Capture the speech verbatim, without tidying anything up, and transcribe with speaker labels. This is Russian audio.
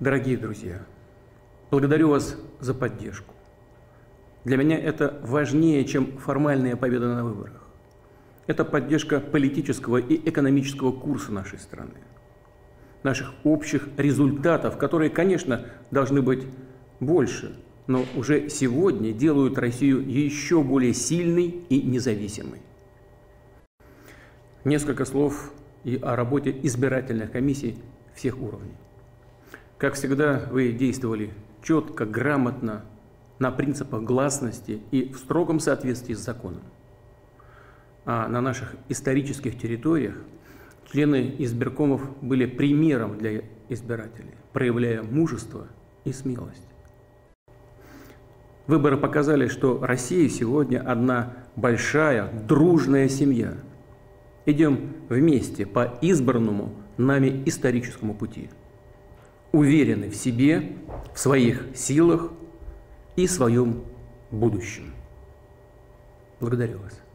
Speaker 1: Дорогие друзья, благодарю вас за поддержку. Для меня это важнее, чем формальная победа на выборах. Это поддержка политического и экономического курса нашей страны, наших общих результатов, которые, конечно, должны быть больше, но уже сегодня делают Россию еще более сильной и независимой. Несколько слов и о работе избирательных комиссий всех уровней. Как всегда, вы действовали четко, грамотно, на принципах гласности и в строгом соответствии с законом. А на наших исторических территориях члены избиркомов были примером для избирателей, проявляя мужество и смелость. Выборы показали, что Россия сегодня одна большая, дружная семья. Идем вместе по избранному нами историческому пути. Уверены в себе, в своих силах и своем будущем. Благодарю вас.